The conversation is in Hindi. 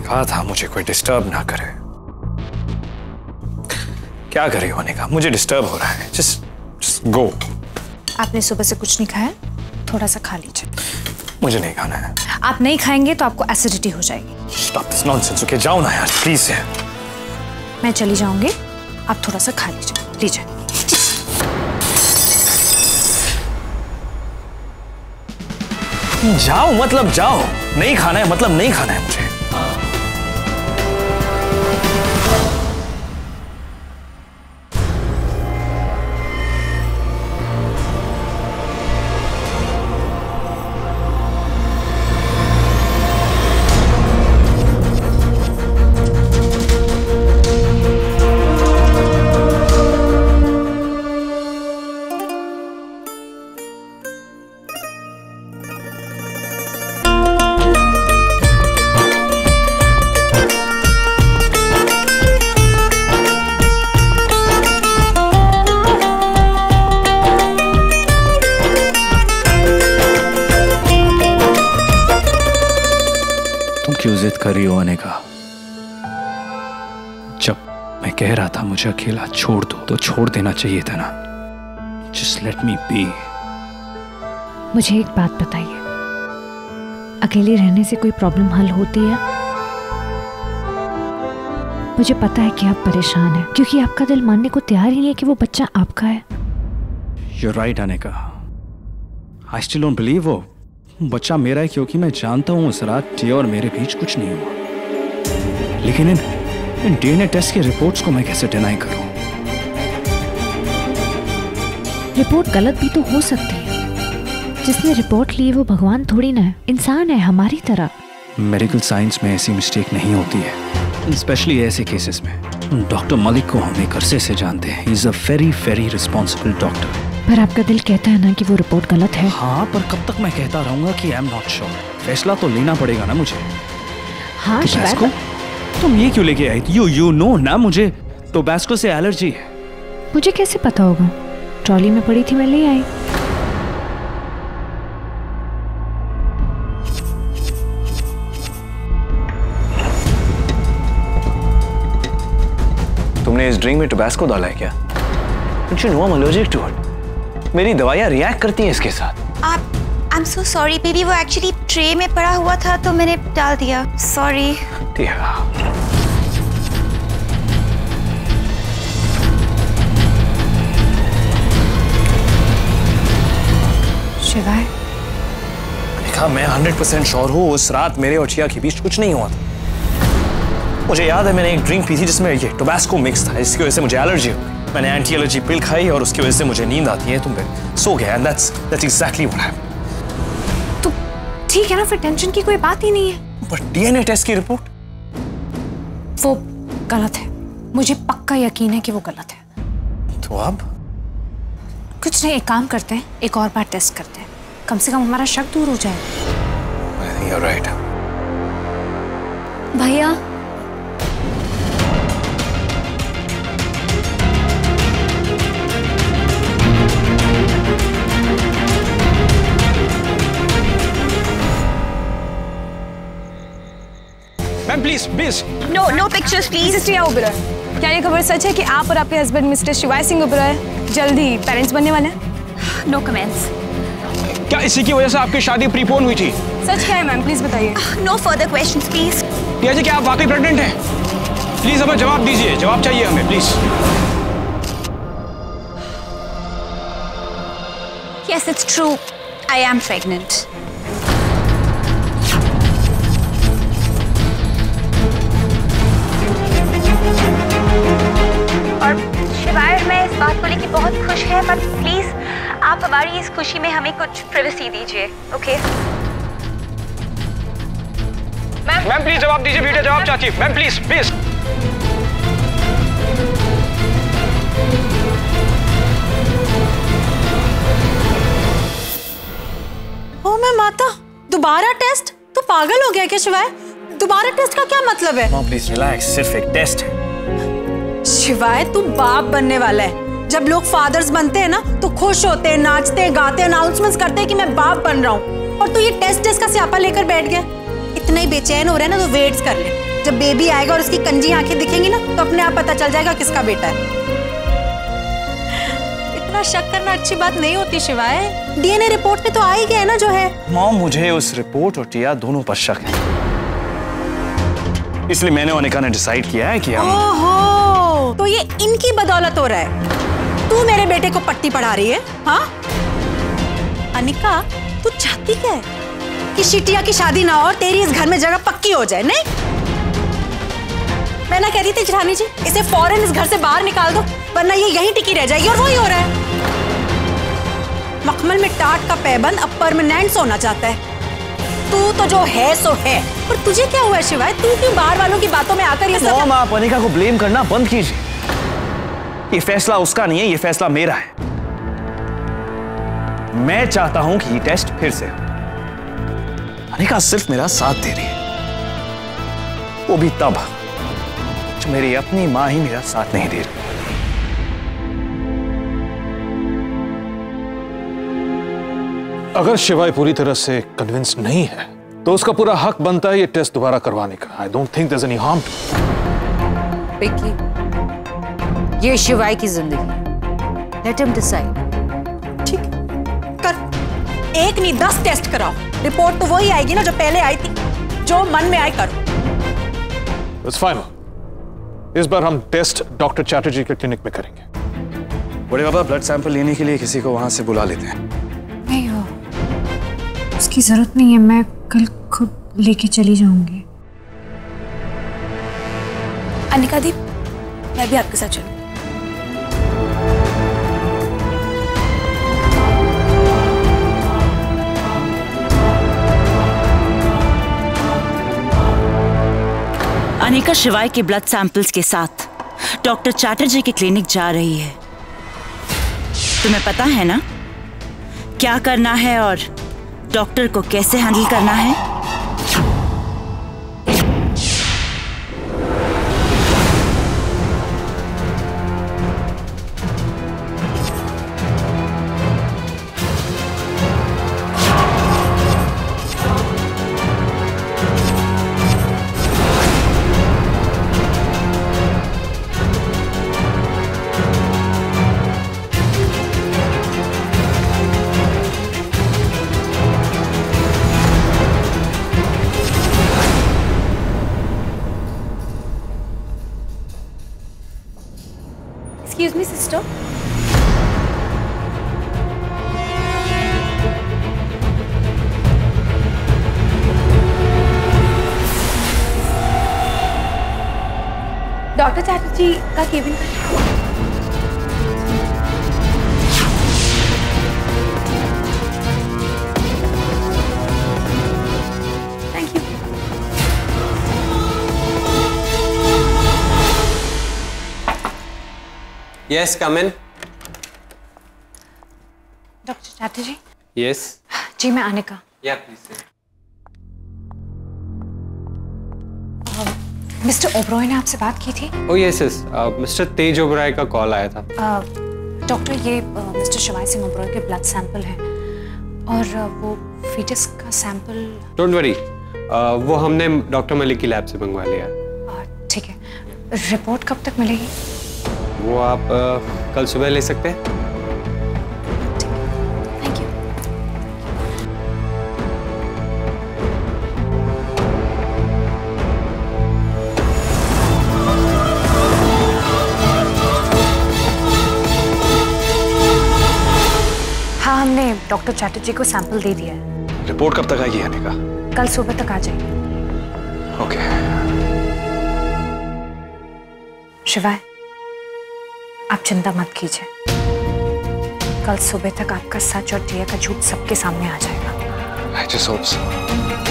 कहा था मुझे कोई डिस्टर्ब ना करे। क्या करे होने का, मुझे डिस्टर्ब हो रहा है। Just go. आपने सुबह से कुछ नहीं खाया, थोड़ा सा खा लीजिए। मुझे नहीं खाना है। आप नहीं खाएंगे तो आपको एसिडिटी हो जाएगी। Stop this nonsense. ओके जाओ ना यार प्लीज। मैं चली जाऊंगी, आप थोड़ा सा खा लीजिए। लीजिए। जाओ मतलब जाओ, नहीं खाना है मतलब नहीं खाना है मुझे। क्यों जिद कर रही हो आने का? जब मैं कह रहा था मुझे अकेला छोड़ दो तो छोड़ देना चाहिए था ना। Just let me be. मुझे एक बात बताइए, अकेले रहने से कोई प्रॉब्लम हल होती है? मुझे पता है कि आप परेशान हैं क्योंकि आपका दिल मानने को तैयार ही नहीं है कि वो बच्चा आपका है। You're right अनेका। I still don't believe वो बच्चा मेरा है क्योंकि मैं जानता हूँ उस रात टी और मेरे बीच कुछ नहीं हुआ। लेकिन इन डीएनए टेस्ट के रिपोर्ट्स को मैं कैसे डिनाई करूं? रिपोर्ट गलत भी तो हो सकती है। जिसने रिपोर्ट ली वो भगवान थोड़ी ना है, इंसान है हमारी तरह। मेडिकल साइंस में ऐसी मिस्टेक नहीं होती है, स्पेशली ऐसे केसेस में। डॉक्टर मलिक को हम एक अरसे से जानते हैं। He is a very responsible doctor. पर आपका दिल कहता है ना कि वो रिपोर्ट गलत है। हाँ, पर कब तक मैं कहता रहूंगा कि आई एम नॉट श्योर? फैसला तो लेना पड़ेगा ना मुझे। हाँ टोबैस्को, तुम ये क्यों लेके आई? यू नो ना मुझे टोबैस्को से एलर्जी है। मुझे कैसे पता होगा? ट्रॉली में पड़ी थी, मैं ले आई। तुमने इस ड्रिंक में टोबैस्को डाला है क्या? Don't you know I'm allergic to it? मेरी दवाइयाँ रिएक्ट करती हैं इसके साथ। I'm so sorry बेबी, वो एक्चुअली ट्रे में पड़ा हुआ था तो मैंने डाल दिया। सॉरी। शिवाय, देखा मैं 100% श्योर हूँ उस रात मेरे और चिया के बीच कुछ नहीं हुआ था। मुझे याद है मैंने एक ड्रिंक पी थी जिसमें ये टोबैस्को मिक्स था, इसकी वजह से मुझे एलर्जी हो गई। मैंने एंटी एलर्जी पिल खाई और उसकी वजह से मुझे नींद आती है, तो मैं सो गया। And that's exactly what happened. तो ठीक है ना, फिर टेंशन की कोई बात ही नहीं है। बट डीएनए टेस्ट की रिपोर्ट वो गलत है। मुझे पक्का यकीन है कि वो गलत है। तो अब कुछ नहीं, एक काम करते हैं, एक और बार टेस्ट करते हैं, कम से कम हमारा शक दूर हो जाएगा। I think you're right. भैया, ma'am please no pictures please. Sister Oberoi, क्या ये खबर सच है कि आप और आपके हस्बैंड मिस्टर शिवाय सिंह ओबेरॉय जल्द ही पेरेंट्स बनने वाले हैं? No comments. क्या इसी की वजह से आपकी शादी प्रीपोन हुई थी? सच क्या है मैम, प्लीज बताइए। No further questions please. Tia ji, क्या आप वाकई प्रेग्नेंट हैं? प्लीज हमें जवाब दीजिए, जवाब चाहिए हमें please. Yes, it's true. I am pregnant. और शिवाय मैं इस बात को लेकर बहुत खुश है, पर प्लीज आप हमारी इस खुशी में हमें कुछ प्राइवेसी दीजिए, ओके? मैम प्लीज जवाब दीजिए, बेटा जवाब चाहती है। Ma'am please please. ओ मैं माता, दोबारा टेस्ट? तू पागल हो गया क्या शिवाय? दोबारा टेस्ट का क्या मतलब है? प्लीज रिलैक्स, सिर्फ एक टेस्ट है। शिवाय तू बाप बनने वाला है। जब लोग फादर्स बनते हैं ना तो खुश होते हैं, नाचते हैं, गाते हैं, अनाउंसमेंट्स करते हैं कि मैं बाप बन रहा हूँ, और तू ये टेस्ट का स्यापा लेकर बैठ गया। इतना ही बेचैन हो रहा है ना तो वेट्स कर ले। जब बेबी आएगा और उसकी कंजी आंखें दिखेंगी ना तो अपने आप पता चल जाएगा किसका बेटा है। इतना शक करना अच्छी बात नहीं होती शिवाय। डीएनए रिपोर्ट में तो आ ही गया है ना जो है। मॉम, मुझे उस रिपोर्ट और टिया दोनों पर शक है, इसलिए मैंने और अनिका ने डिसाइड किया है कि हम। ओहो, तो ये इनकी बदौलत हो रहा है। तू मेरे बेटे को पट्टी पढ़ा रही है? हाँ अनिका, तू चाहती क्या है कि शिटिया की शादी ना हो और तेरी इस घर में जगह पक्की हो जाए? नहीं, मैं ना कह रही थी जेठानी जी, इसे फौरन इस घर से बाहर निकाल दो, वरना ये यहीं टिकी रह जाएगी। और वही हो रहा है। मखमल में टाट का पैबंद अब परमानेंट सोना चाहता है। तू तो जो है सो है। पर तुझे क्या हुआ शिवाय? तू क्यों बाहर वालों की बातों में आकर ये सब? मॉम, आप अनिका को ब्लेम करना बंद कीजिए। ये फैसला उसका नहीं है, ये फैसला मेरा है। मैं चाहता हूं कि ये टेस्ट फिर से हो। अनिका सिर्फ मेरा साथ दे रही है, वो भी तब जब मेरी अपनी मां ही मेरा साथ नहीं दे रही। अगर शिवाय पूरी तरह से कन्विंस नहीं है तो उसका पूरा हक बनता है ये टेस्ट दोबारा करवाने का। I don't think there is any harm too. Vicky, ये शिवाय की जिंदगी, लेट हिम डिसाइड। ठीक कर, एक नहीं 10 टेस्ट कराओ, रिपोर्ट तो वही आएगी ना जो पहले आई थी। जो मन में आए करो। It's final. इस बार हम टेस्ट डॉक्टर चैटर्जी के क्लिनिक में करेंगे। बड़े बाबा, ब्लड सैंपल लेने के लिए किसी को वहां से बुला लेते हैं। नहीं हो, उसकी जरूरत नहीं है, मैं कल खुद लेके चली जाऊंगी। अनिका दी, मैं भी आपके साथ चलूं। अनिका शिवाय के ब्लड सैंपल्स के साथ डॉक्टर चैटर्जी की क्लिनिक जा रही है। तुम्हें पता है ना क्या करना है और डॉक्टर को कैसे हैंडल करना है? Excuse me, sister. Doctor Chatterjee का cabin. Thank you. Yes, come in. Doctor Chatterjee. Yes. जी, मैं Anika. Yeah, please sit. Mister Oberoi ने आपसे बात की थी? Oh yes, yes. Mr. तेज ओबराय का कॉल आया था। डॉक्टर, ये मिस्टर शिवाय सिंह ओबरॉय के ब्लड सैंपल हैं और वो फीटस का सैंपल। Don't worry. वो हमने डॉक्टर मलिक की लैब से मंगवा लिया। ठीक है, रिपोर्ट कब तक मिलेगी? वो आप कल सुबह ले सकते हैं। Thank you. हाँ, हमने डॉक्टर चैटर्जी को सैंपल दे दिया है। रिपोर्ट कब तक आएगी अनिका? कल सुबह तक आ जाएगी। ओके। शिवाय, आप चिंता मत कीजिए, कल सुबह तक आपका सच और टिया का झूठ सबके सामने आ जाएगा। I just hope so.